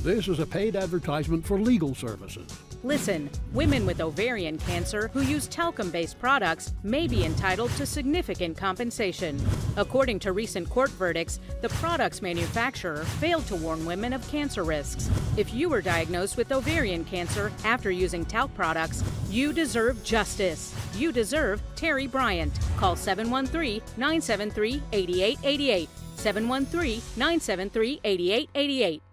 This is a paid advertisement for legal services. Listen, women with ovarian cancer who use talcum-based products may be entitled to significant compensation. According to recent court verdicts, the product's manufacturer failed to warn women of cancer risks. If you were diagnosed with ovarian cancer after using talc products, you deserve justice. You deserve Terry Bryant. Call 713-973-8888. 713-973-8888.